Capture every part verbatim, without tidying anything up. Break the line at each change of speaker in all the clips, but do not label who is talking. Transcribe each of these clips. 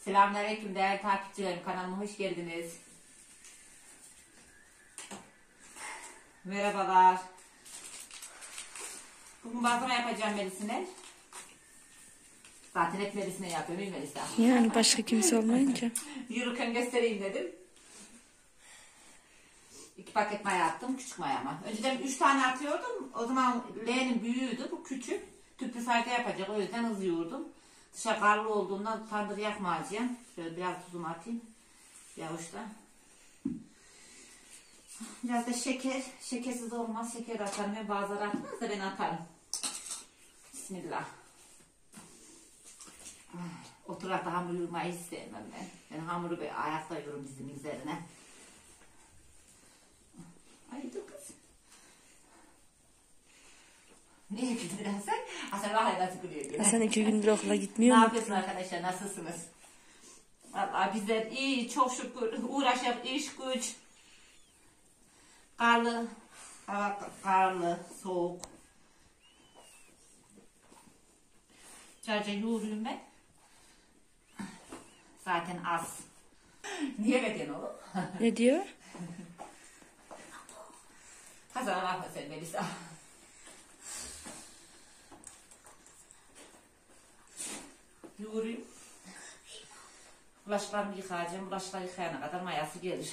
Selamünaleyküm değerli takipçilerim, kanalıma hoş geldiniz. Merhabalar. Bugün bazlama yapacağım Melis'ine. Zaten hep Melis'ine yapıyorum değil mi Melis'e?
Yani başka kimse olmayınca.
Yürürken göstereyim dedim. İki paket maya attım, küçük maya ama. Önceden üç tane atıyordum. O zaman L'nin büyüğüydü, bu küçük. Tüplü sayfa yapacak, o yüzden hızlı yoğurdum. Dışarı karlı olduğundan tandır yakmayacağım. Şöyle biraz tuzumu atayım. Yavaşla. Biraz da şeker. Şekersiz olmaz. Şeker atarım. Ve bazıları atmaz da ben atarım. Bismillah. Oturakta hamur yoğurmayı hiç sevmem ben. Ben hamuru bir ayakta yoğururum dizimin üzerine. Ay dur kız. Niye gidiyorsun Hasan? Hasan vallahi nasıl gülüyor?
Hasan iki gündür okula gitmiyor
mu? Ne
mu?
yapıyorsun arkadaşlar? Nasılsınız? Vallahi bizler iyi, çok şükür. Uğraşıp iş güç. Karlı, hava karlı, soğuk. Çarca yoğuruyorum ben. Zaten az. Niye beden oğlum?
Ne diyor?
Hasan'a bakma sen Melisa. Yoğurayım. Bulaşıklarımı yıkayacağım. Bulaşıkları yıkayana kadar mayası gelir.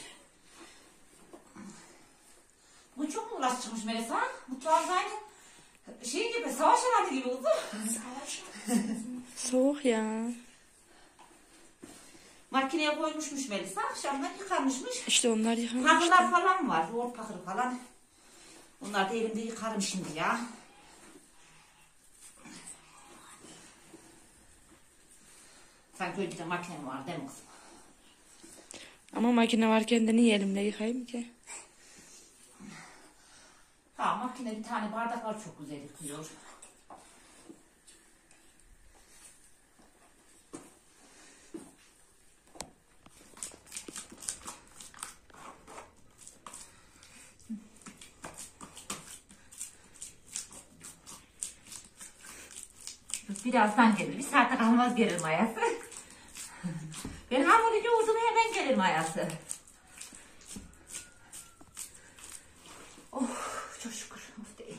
Bu çok mu uğraş çıkmış Melisa? Mutfağımız aynı şey gibi, savaş alanı gibi oldu. Savaş
Soğuk ya.
Makineye koymuşmuş Melisa. Akşamdan yıkanmışmış.
İşte onlar yıkanmış.
Pakırlar falan var. Yoğurt pakırı falan. Onlar da elimde yıkarım şimdi ya. Sanki önceden makinem var değil mi kızım?
Ama makine varken de niye elimle yıkayayım ki?
Ha, makine bir tane bardaklar çok güzel yıkıyor. Birazdan gelir. Bir saate kalmaz gelir mayası. Ben hamuru yoğurdum hemen gelir mayası. Oh çok şükür. Of değil.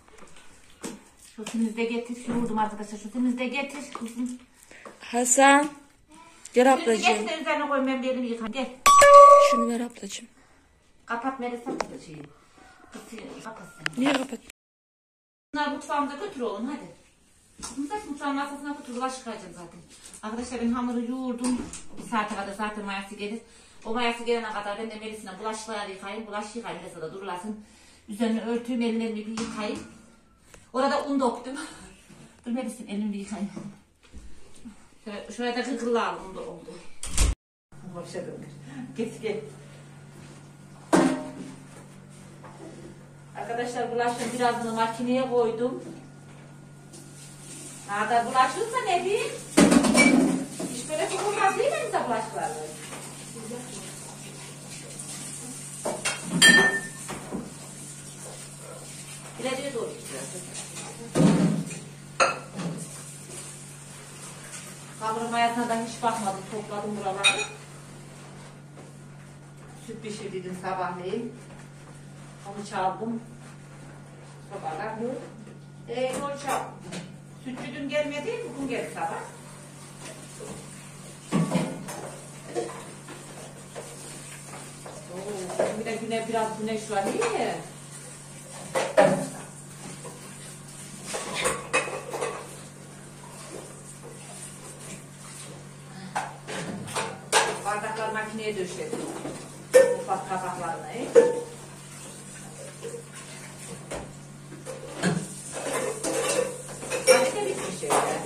Şunu de getir. Yoğurdum arkadaşlar. Şunu de getir. Kızım.
Hasan. Gel
Şunu
ablacığım.
getir üzerine koy. Ben bir elimi yıkayım. Gel.
Şunu ver ablacığım.
Kapat Melisa şeyi. Kapat sen.
Niye kapat?
Bunlar mutfağımıza götür oğlum hadi. Mutfak mutfağın masasına götür. Bulaşık yıkayacağım zaten. Arkadaşlar ben hamuru yoğurdum. Bir saate kadar zaten mayası gelir. O mayası gelene kadar ben de Melis'ine bulaşıkları yıkayayım. Bulaşık yıkayayım. Melisa da durulasın. Üzerine örtüyüm. Ellerimi bir yıkayayım. Orada un döktüm. Dur Melis'in elimi bir yıkayayım. Şöyle, şuraya da kıkırlı al. Un da oldu. Başladım. Geç gel. Arkadaşlar bulaşığın birazını makineye koydum. Nerede bulaşırsa ne diyeyim? Hiç böyle sokulmaz değil mi bize bulaşıklar? İleriye doğru gidiyor. Hamurun mayasına da hiç bakmadım. Topladım buraları. Süt pişirdim sabahleyin. Onu çaldım. Sabahlar bu. Eee onu çaldım. Sütçü dün gelmedi, bugün geldi sabah. Oo, bir de güne biraz güneş var iyi. Bardaklar makineye döşedim. Ufak kabaklarını. Hadi de bitmiş şöyle.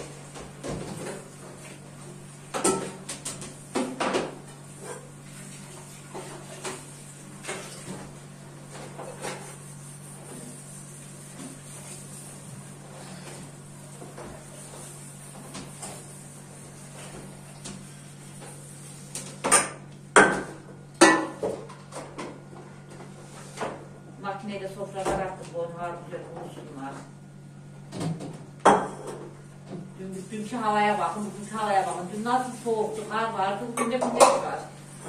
Makineyle sofralar attık, onlar güzel olsunlar. Dün, dün Dünkü havaya bakın, bugünkü havaya bakın. Dün nasıl soğuktu, kar vardı, bugün de güneş var.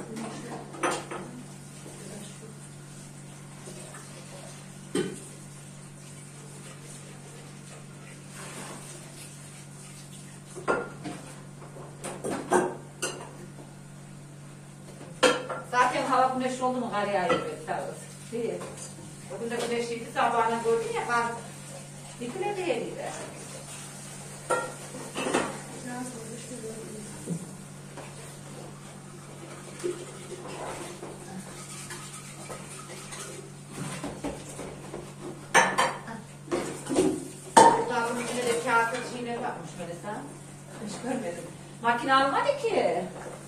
Zaten hava güneşli oldu mu kar yağıyor böyle. Değil. Bugün de güneşliydi, sabahına gördün ya kar. Bir kere değildi. Kulağımın içine de kağıtlı çiğne bakmış Melisa. Hiç görmedim. Makine almadı ki.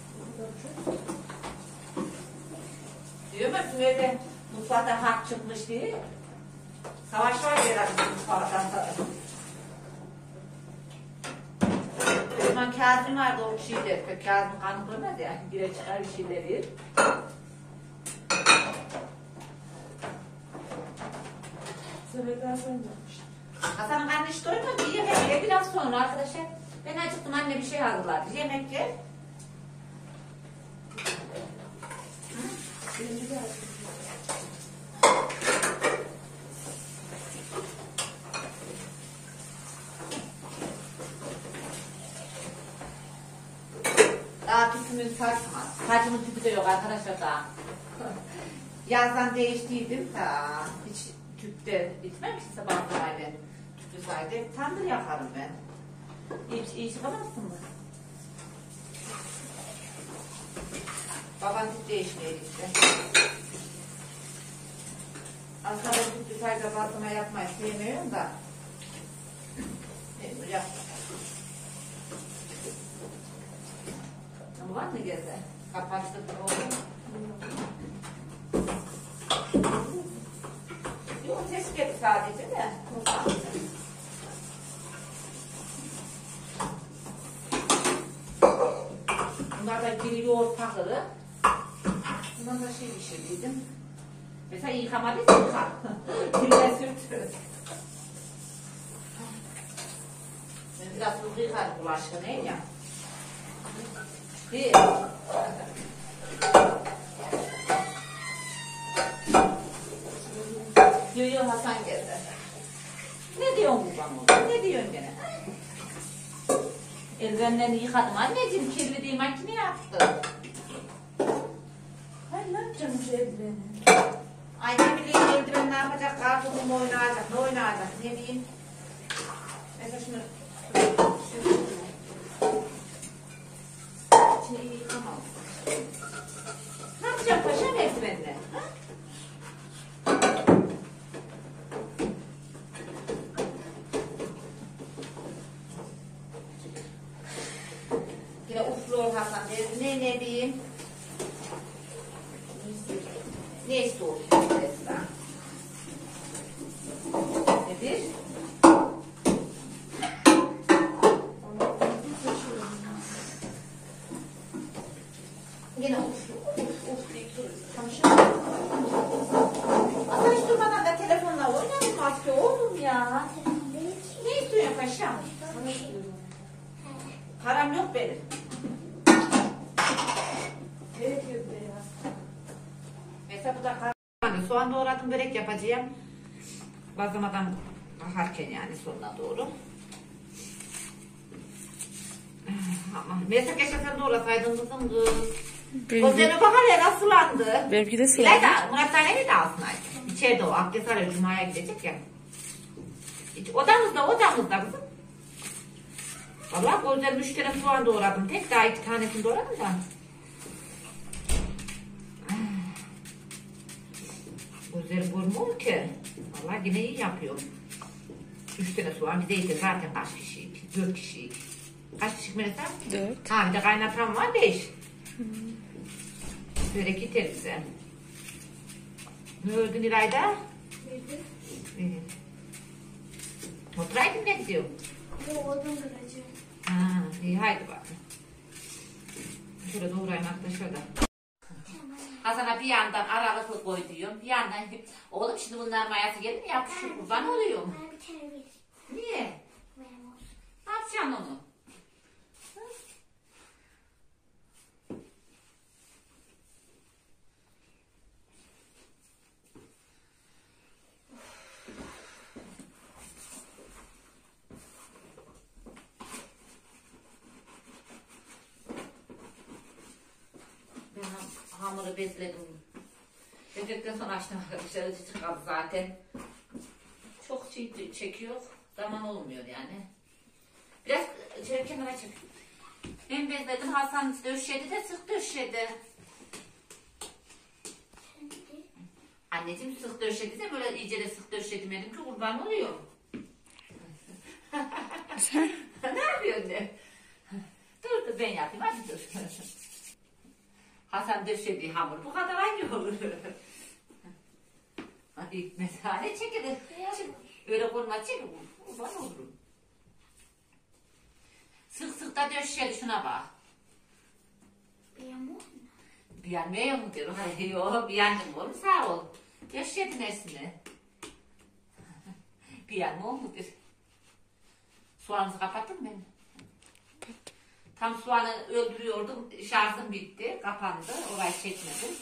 Diyor mu bizim evde mutfakta hak çıkmış diye. Savaş var herhalde mutfaktan. O zaman Kazım vardı o şeyde. Kazım kanı koymaz ya. Bire çıkar bir şeyleri.
Sebepler sen yapmış.
Hasan'ın karnı hiç doymadı. Yemek ye biraz sonra arkadaşlar. Ben acıktım, anne bir şey hazırladı. Yemek ye.
Birinci de açmış.
Daha tüpümün saç, saçımın tüpü de yok arkadaşlar daha. Yazdan değiştiydim da hiç tüpte bitmemiş sabah sayede. Tüplü sayede tandır yaparım ben. İyi, iyi çıkamazsın mı? Babam tüp değişmeye gitti. Aslında ben tüplü sayede bazlama yapmayı sevmiyorum da. Mecbur yaptım. Ama var mı geze? Kapattık oldu. Yok ses geldi sadece de. Bunlar da biri yoğurt takılı. Bundan da şey pişirdiydim. Mesela yıkamadıysa yıka. Birine sürtürüz. Ben biraz hızlı yıkarım bulaşığı neyim ya. Değil. Yo yo Hasan geldi. Ne diyorsun babam? Ne diyorsun gene? Eldivenlerini yıkadım anneciğim, kirli değil makine yaptım.
Hayır, ne yapacağım bu eldiveni?
Ay ne bileyim eldiven ne yapacak, kartopu mu oynayacak, ne oynayacak, ne bileyim. Mesela şunu şeyi yıkamam. Ne yapacağım paşam eldivenle? Ha? Yine uflu Hasan dedi. Ne ne diyeyim? Ne istiyor? Nedir? Yine uflu, uf uf deyip duruyor. Hasan hiç durmadan da telefonla oynamaz ki oğlum ya. Ne istiyorsun paşam? Param yok benim.
Gerekiyor bir de ya.
Mesela bu da karanlık. Soğan doğradım, börek yapacağım. Bazlamadan bakarken yani sonuna doğru. Ama mesela keşke sen doğrasaydın kızım kız. Gözlerine bakar ya nasıl sulandı.
Benimki de sulandı.
İlayda, Murat Tane'yi de alsın artık. İçeride o, abdest alıyor, Cuma'ya gidecek ya. İç- Odamızda, odamızda kızım. Vallahi gözlerime üç tane soğan doğradım. Tek daha iki tanesini doğradım da. Gözleri görmüyor ki. Vallahi yine iyi yapıyorum. Üç tane soğan, bir de yeter zaten kaç kişiyik? Dört kişiyik. Kaç kişiyik Melisa?
Dört.
Ha bir de kaynatan var, beş. Börek yeter bize. Ne öldün İlayda?
Neydi?
İyi. Oturaydın ne diyor?
Yok, oradan kıracağım.
Ha, iyi haydi bak. Şöyle doğrayın arkadaşlar da. Hasan'a bir yandan aralıklı koy diyorum. Bir yandan oğlum şimdi bunlar mayası gelir mi yapışır kurban oluyorum.
Bana bir tane ver.
Niye?
Ver olsun.
Ne yapacaksın onu? hamuru bezledim. Bezledikten sonra açtım arkadaşlar. Acıcık kaldı zaten. Çok çiğ çekiyor. Zaman olmuyor yani. Biraz şöyle kenara çek. Ben bezledim. Hasan döşedi de sık döşedi. Anneciğim sık döşedi de böyle iyice de sık döşedim dedim ki kurban oluyor. Ne yapıyorsun ne? Dur dur ben yapayım hadi dur. Hasan döşediği hamur bu kadar hangi olur? Hadi mesela ne çekilir? Öyle kurma çek kurban olurum. Sık sık da döşedi şuna bak.
Beğenmiyor musun?
Beğenmiyor mu diyorum. Hayır yok beğendim oğlum sağ ol. Döşedin hepsini. Beğenmiyor mu diyor. Soğanınızı kapattın mı benim? Tam soğanı öldürüyordum. Şarjım bitti. Kapandı. Orayı çekmedim.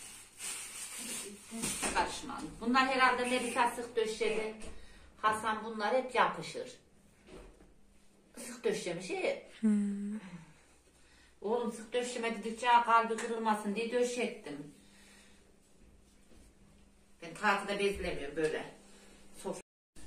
Karışmadım. Bunlar herhalde Melisa sık döşedi. Hasan bunlar hep yapışır. Sık döşemiş. Hmm. Oğlum sık döşeme dedikçe kalbi kırılmasın diye döşettim. Ben tahtada bezlemiyorum böyle. Sofra.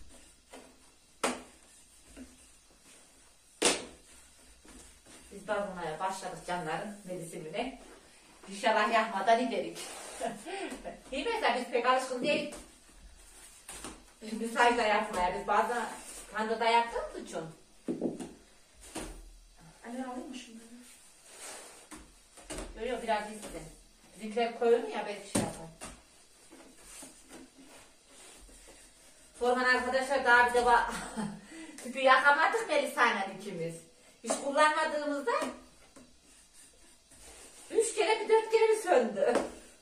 Biz bazlamaya başladık canlarım Melisa'mine. İnşallah yakmadan giderik. Değil mi mesela biz pek alışkın değil. Biz sayda yapmaya biz bazen tanrıda yaptığımız için.
Anne alayım mı şunları?
Yok yok biraz izle. Bizimkiler koyuyor ya belki şey yapar. Sorman arkadaşlar daha bir de bak. Tüpü yakamadık Melisa'yla ikimiz. Hiç kullanmadığımızda üç kere bir dört kere bir söndü.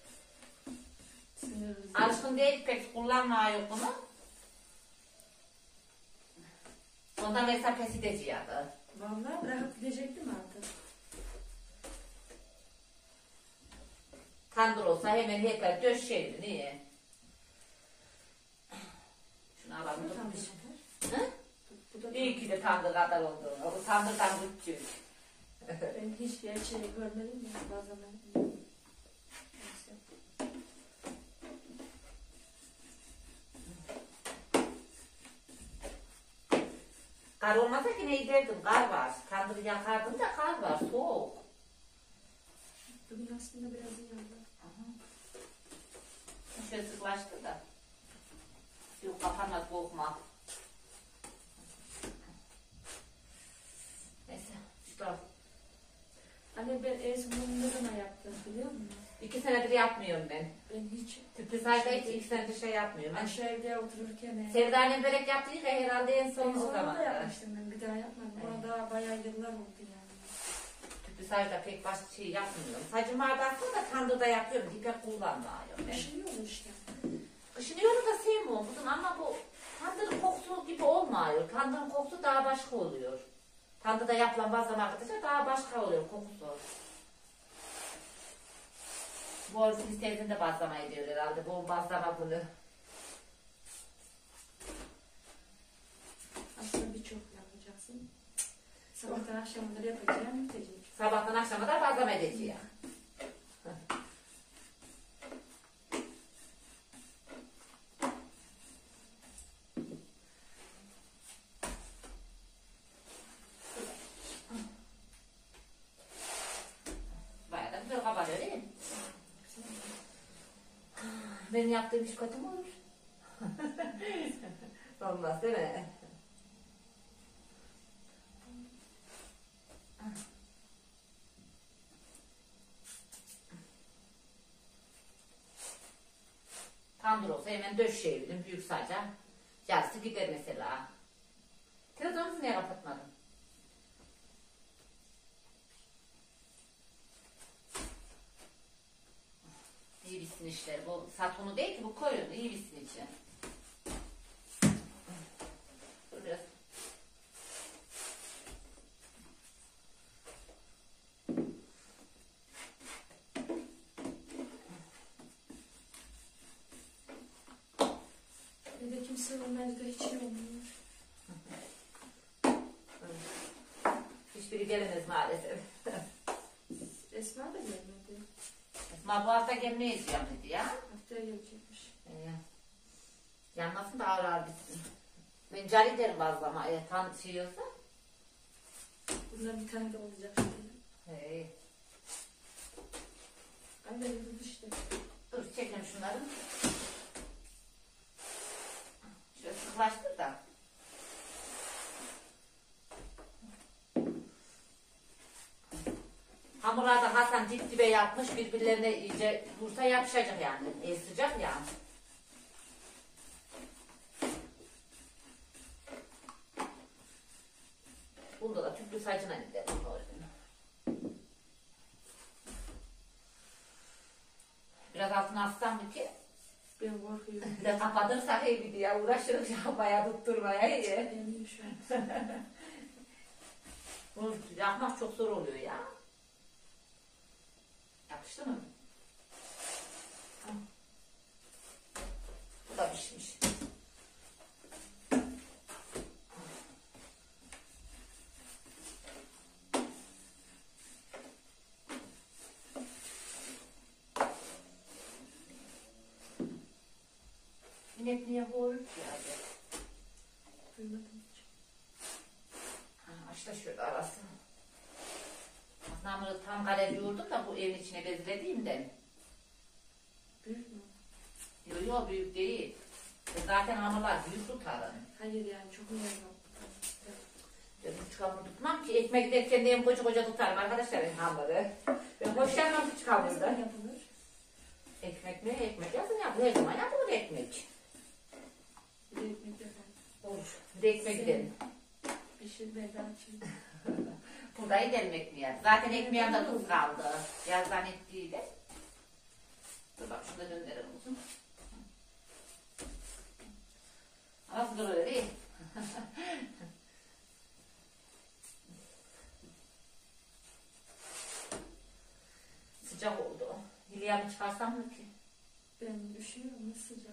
Alışkın değil pek kullanmıyor bunu. Ondan Melisa pes edeceğiydi.
Vallahi bırakıp gidecektim artık.
Tandır olsa hemen yeter döşeydi niye? Şunu alalım.
Bu tam bir sefer.
Hı?
Bu da
İyi ki de tandır kadar olduğunu. Bu tandırdan küçük.
ben hiç gerçeği görmedim ya. Bazen ben... Neyse.
Kar olmasa yine giderdim. Kar var. Tandırı yakardım da kar var. Soğuk.
Bugün aslında biraz iyi oldu.
Şöyle sıklaştı da. Yok kapanmaz korkma. Neyse. İşte.
Anne ben en son bunu ne zaman yaptım biliyor musun?
İki senedir yapmıyorum ben.
Ben hiç
Tüplü sayda hiç iki senedir şey yapmıyorum. Ben
aşağı evde otururken...
Sevda annem börek yaptıydı ya herhalde en son
En
o
son
zaman.
da yapmıştım ben. Bir daha yapmadım. Ona daha bayağı yıllar oldu yani.
Tüplü sayda pek başka şey yapmıyorum. Sadece bardakta da tandırda yapıyorum. Dipek kullanmıyorum ben.
Aşırı olur işte.
Kışın yolu da sevmiyorum kızım ama bu tandırın kokusu gibi olmuyor. Tandırın kokusu daha başka oluyor. Tandırda yapılan bazlama arkadaşlar daha başka oluyor kokusu. Bu arada Filiz teyzen de bazlama ediyor herhalde. Bu bazlama bunu.
Aslında birçok yapacaksın. Sabahtan akşamları yapacağım bitecek.
Sabahtan akşama da bazlama edeceğim. Bayağı da güzel kabarıyor değil mi? Benim yaptığım iş kötü mü olur? Olmaz değil mi? Tandır olsa hemen döşeyebilirim büyük saca. Yarısı gider mesela. Televizyonunuzu niye kapatmadın? İyi bitsin işler. Bu satunu değil ki bu koyun. İyi bitsin içi. Dur biraz.
Bir de kimse olmayınca da hiç iyi olmuyor.
Hiçbiri gelemez maalesef.
Esma da gelmedi.
Ma bu hafta gelmeyiz ya dedi ya.
Haftaya gelecekmiş.
Ee, yanmasın da ağır ağır bitsin. Ben cari derim bazlama. E, tan şey olsa.
Bundan bir tane de olacak şimdi.
Hey.
Anne dedim işte.
Dur çekelim şunları. Şöyle sıklaştır da. Hamurları da Hasan dip dibe yapmış. Birbirlerine iyice vursa yapışacak yani. E, sıcak ya. Bunda da tüplü sacına gidelim. Biraz altına assam mı ki?
Ben korkuyorum.
Bir de kapatırsak iyi bir diye uğraşırım yapmaya tutturmaya iyi.
Eminim şu an.
Bunu yapmak çok zor oluyor ya. Yapıştı mı? Bu da pişmiş. İnek niye boğulur ki abi?
Duymadım hiç.
Ha, aç da şöyle arasını. Hamuru tam kare yoğurdum da bu evin içine bezlediğimden.
Büyük mü?
Yok yok büyük değil. E zaten hamurlar büyük tutarım.
Hayır yani çok mu yazdım?
Ben küçük hamur tutmam ki ekmek derken de koca koca tutarım arkadaşlar ben hamuru. Ben hoşlanmam küçük
Nasıl
hamurda.
yapılır?
Ekmek mi? Ekmek yazın yapılır. Her zaman yapılır ekmek.
Bir de ekmek yapalım.
Olur. Bir de ekmek gidelim.
Pişirmeye daha açayım.
Burada gidelim ekmeğe. Zaten ekmeğe de tuz kaldı. Yazdan etliydi. Dur bak şurada döndürelim uzun. Nasıl duruyor değil? Sıcak oldu. Hilyamı çıkarsam mı ki?
Ben üşüyorum. Nasıl sıcak?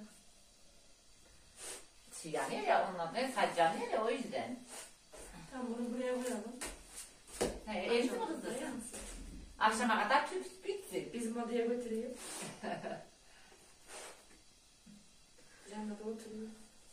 Şey yanıyor ya ondan ne saç yanıyor ya o yüzden.
Tamam bunu buraya koyalım.
He, evde mi kızım? Akşama kadar tüp bitsin.
Bizim odaya götüreyim. Canla da oturuyor.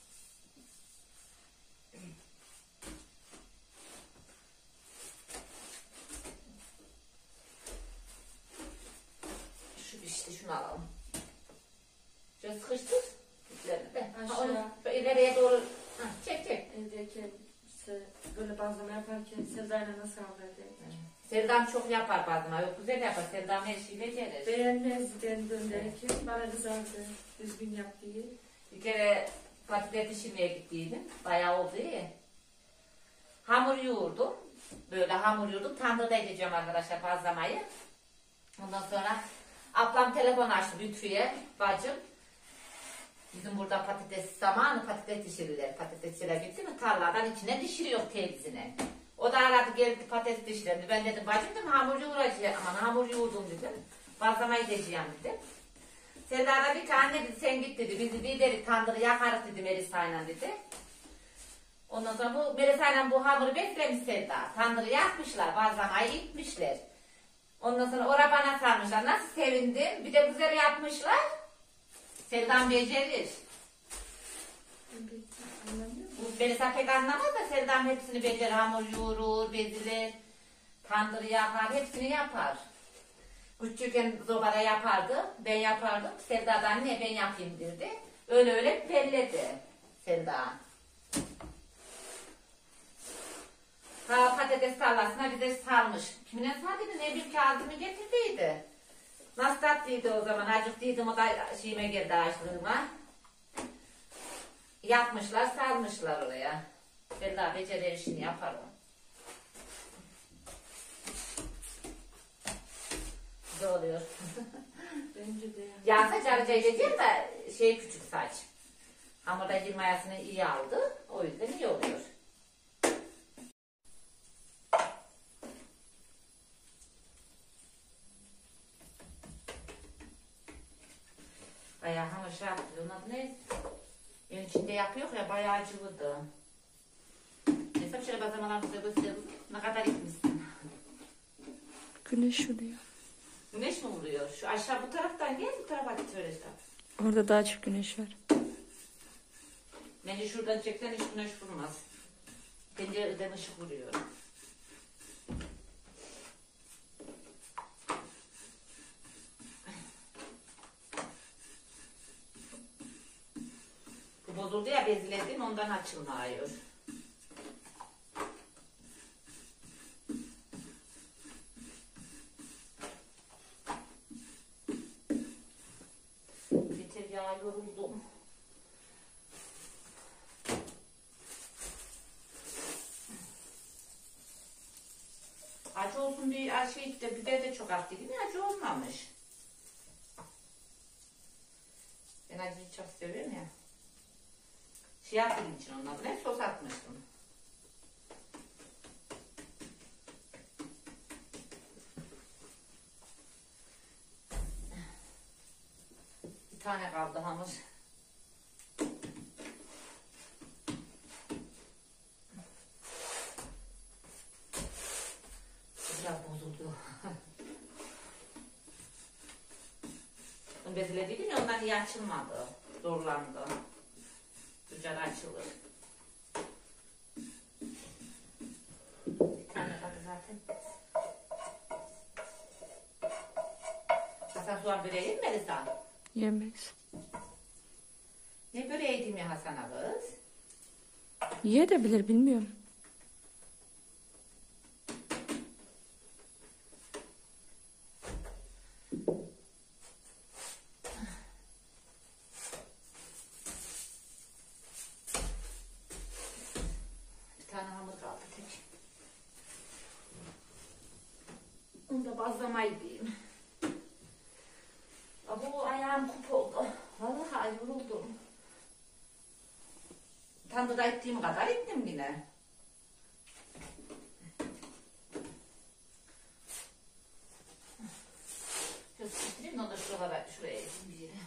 Şu işte şunu alalım. Şöyle sıkıştır. İplerini de. Ha,
Aşağı.
onu ileriye doğru ha, çek çek.
Evdeyken işte böyle bazlama yaparken Sevda'yla nasıl avradaydık?
Sevdam çok yapar bazıma. Yok güzel yapar. Sevdam her şeyi becerir.
Beğenmezdi ben gönderirken bana kızardı. Düzgün yap diye.
Bir kere patates pişirmeye gittiydim. Bayağı oldu ya. Hamur yoğurdum. Böyle hamur yoğurdum. Tandırda edeceğim arkadaşlar bazlamayı. Ondan sonra ablam telefon açtı Lütfü'ye. Bacım. Bizim burada patates zamanı patates pişirirler. Patatesçiler bitti mi tarladan içine pişiriyor teyzine. O da aradı geldi patates pişirirdi. Ben dedim bacım dedim hamur yoğuracağım. Aman hamur yoğurdum dedim. Bazlamayı edeceğim dedim. Selda da bir ki anne dedi sen git dedi. Biz bir deri tandırı yakarız dedi Melisa'yla dedi. Ondan sonra bu Melisa'yla bu hamuru beklemiş Selda. Tandırı yakmışlar. Bazlamayı itmişler. Ondan sonra ora bana sarmışlar. Nasıl sevindim. Bir de güzel yapmışlar. Selda'm becerir.
Anlamıyor musun?
Bu Melisa pek anlamaz da Selda'm hepsini becerir. Hamur yoğurur, bezilir, tandırı yakar, hepsini yapar. Küçükken sobada yapardı, ben yapardım. Selda da anne ben yapayım dedi. Öyle öyle belledi Selda. Ha patates tarlasına bize salmış. Kimine saldıydı ne bir kağıdımı getirdiydi. Nasıl tatlıydı o zaman acıktıydım o da şeyime girdi açlığıma. Yapmışlar salmışlar oraya. Selda becerir işini yapar o. Güzel oluyor.
Bence de yani.
Yağ saç arıca edeceğim de şey küçük saç. Hamurda yirmi mayasını iyi aldı. O yüzden iyi oluyor. Bayağı hamur şey yaptı. Onun adı ne? Evin içinde yapıyor ya bayağı cıvıdı. Neyse şöyle bazlamalarımızı göstereyim. Ne kadar gitmişsin.
Güneş vuruyor.
Güneş mi vuruyor? Şu aşağı bu taraftan gel, bu tarafa git öyle işte.
Orada daha çok güneş var.
Bence şuradan çeksen hiç güneş vurmaz. Pencereden ışık vuruyor. Bu bozuldu ya, bezledim, ondan açılmıyor. Yeter ya, yoruldum. Acı olsun diye şey de biber de çok attı değil mi? Acı olmamış. Ben acıyı çok seviyorum ya. Şey yaptığım için onun adına sos atmıştım. Bir tane kaldı hamur. Biraz bozuldu. Bezilediydim ya, ondan iyi açılmadı. Zorlandı. Güzel açılır. Bir tane kaldı zaten. Hasan soğan böreği yedin mi Elisa?
Yemez.
Ne böreği yedin ya Hasan'a kız?
Ye de bilir bilmiyorum.
Bir tane hamur kaldı tek. Onu da bazlamayı diyeyim. Bu ayağım kup oldu. Vallahi yoruldum. Tanrıda ettiğim kadar ettim yine. Göstereyim de onu da şuraya, şuraya edeyim bir yere.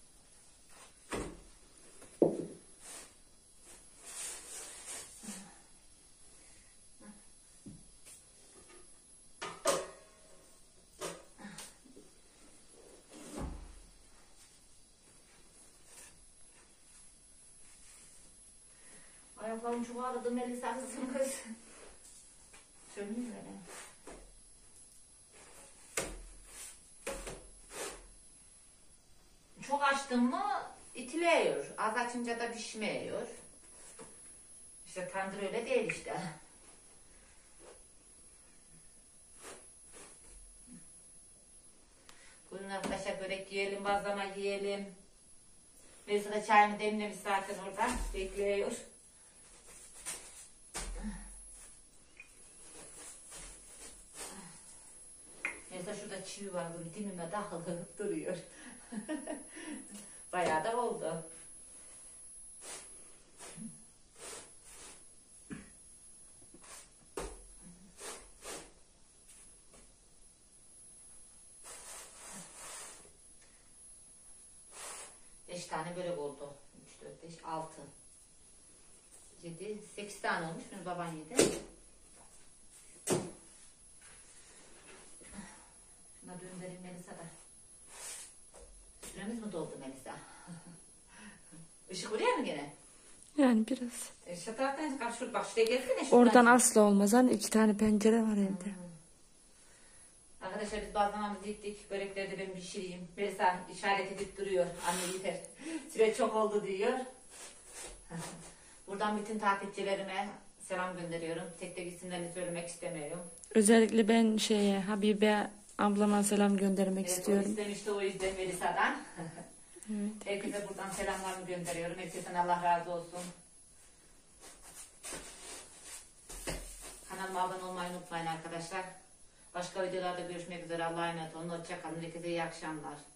Ayaklarım çok ağrıdı Melisa kızım kız. Söyleyeyim böyle. Çok açtın mı itiliyor. Az açınca da pişmiyor. İşte tandır öyle değil işte. Bugün arkadaşlar börek yiyelim, bazlama yiyelim. Melisa da çayını demlemiş zaten orada. Bekliyor. Mesela şurada çivi var, böyle dimime takılıp duruyor. Bayağı da oldu. Beş tane börek oldu. Üç, dört, beş, altı. Yedi, sekiz tane olmuş. Bunu baban yedi. Şuna döndüreyim Melisa'da. Süremiz mi doldu Melisa? Işık vuruyor mu gene?
Yani biraz.
E, şu taraftan çıkar. Şur, bak şuraya gelsene.
Oradan asla olmaz. Hani iki tane pencere var evde.
Hmm. Arkadaşlar biz bazlamamızı yıktık. Börekleri de ben pişireyim. Melisa işaret edip duruyor. Anne yeter. Süre çok oldu diyor. Buradan bütün takipçilerime selam gönderiyorum. Tek tek isimlerini söylemek istemiyorum.
Özellikle ben şeye Habibe ablama selam göndermek
Evet,
istiyorum.
o istemişti, o yüzden Melisa'dan.
Evet.
Herkese buradan selamlarımı gönderiyorum. Herkesten Allah razı olsun. Kanalıma abone olmayı unutmayın arkadaşlar. Başka videolarda görüşmek üzere. Allah'a emanet olun. Hoşça kalın. Herkese iyi akşamlar.